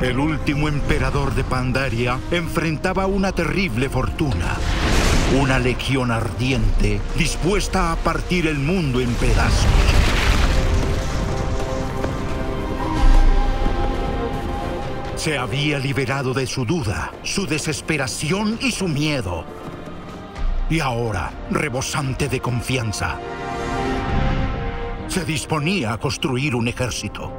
El último emperador de Pandaria enfrentaba una terrible fortuna. Una legión ardiente dispuesta a partir el mundo en pedazos. Se había liberado de su duda, su desesperación y su miedo. Y ahora, rebosante de confianza, se disponía a construir un ejército.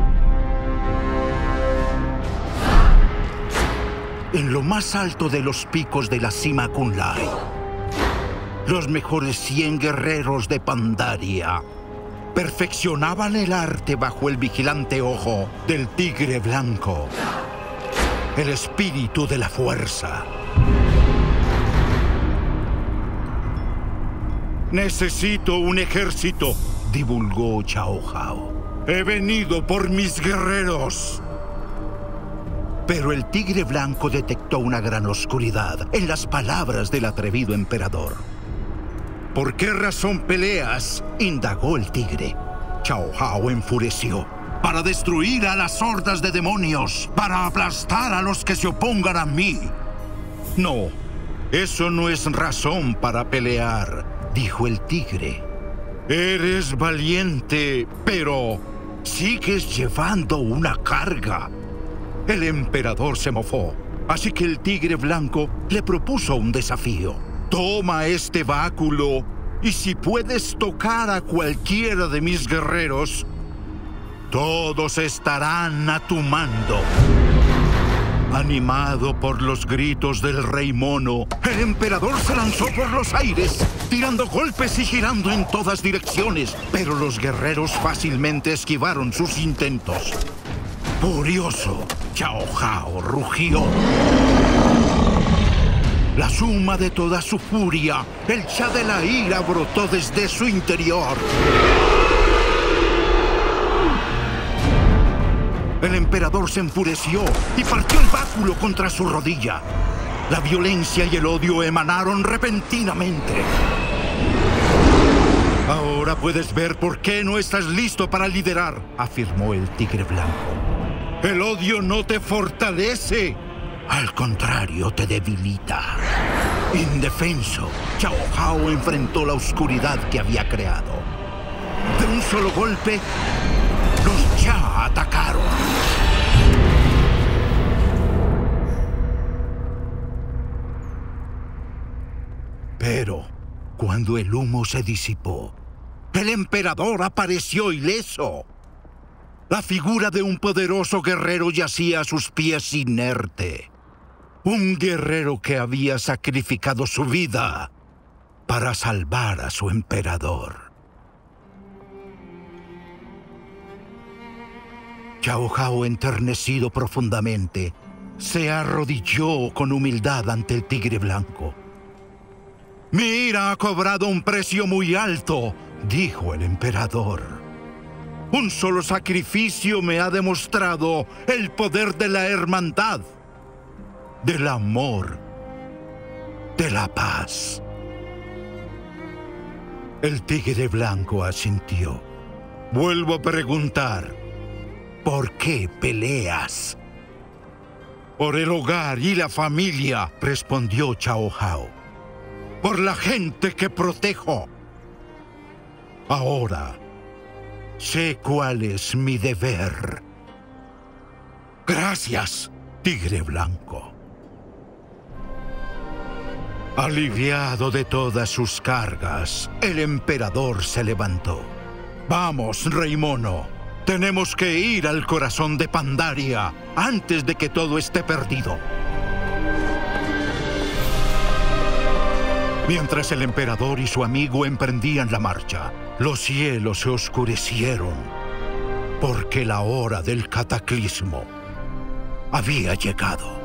En lo más alto de los picos de la cima Kunlai, los mejores 100 guerreros de Pandaria perfeccionaban el arte bajo el vigilante ojo del tigre blanco, el espíritu de la fuerza. Necesito un ejército, divulgó Cao Hao. He venido por mis guerreros. Pero el tigre blanco detectó una gran oscuridad en las palabras del atrevido emperador. ¿Por qué razón peleas?, indagó el tigre. Cao Hao enfureció. Para destruir a las hordas de demonios, para aplastar a los que se opongan a mí. No, eso no es razón para pelear, dijo el tigre. Eres valiente, pero sigues llevando una carga. El emperador se mofó, así que el tigre blanco le propuso un desafío. Toma este báculo y si puedes tocar a cualquiera de mis guerreros, todos estarán a tu mando. Animado por los gritos del rey mono, el emperador se lanzó por los aires, tirando golpes y girando en todas direcciones, pero los guerreros fácilmente esquivaron sus intentos. Furioso, Cao Hao rugió. La suma de toda su furia, el cha de la ira brotó desde su interior. El emperador se enfureció y partió el báculo contra su rodilla. La violencia y el odio emanaron repentinamente. Ahora puedes ver por qué no estás listo para liderar, afirmó el tigre blanco. El odio no te fortalece. Al contrario, te debilita. Indefenso, Cao Hao enfrentó la oscuridad que había creado. De un solo golpe, los Cha atacaron. Pero, cuando el humo se disipó, el emperador apareció ileso. La figura de un poderoso guerrero yacía a sus pies inerte. Un guerrero que había sacrificado su vida para salvar a su emperador. Cao Hao, enternecido profundamente, se arrodilló con humildad ante el tigre blanco. Mi ira ha cobrado un precio muy alto, dijo el emperador. Un solo sacrificio me ha demostrado el poder de la hermandad, del amor, de la paz. El tigre blanco asintió. Vuelvo a preguntar, ¿por qué peleas? Por el hogar y la familia, respondió Cao Hao. Por la gente que protejo. Ahora sé cuál es mi deber. Gracias, tigre blanco. Aliviado de todas sus cargas, el emperador se levantó. Vamos, rey mono. Tenemos que ir al corazón de Pandaria antes de que todo esté perdido. Mientras el emperador y su amigo emprendían la marcha, los cielos se oscurecieron, porque la hora del cataclismo había llegado.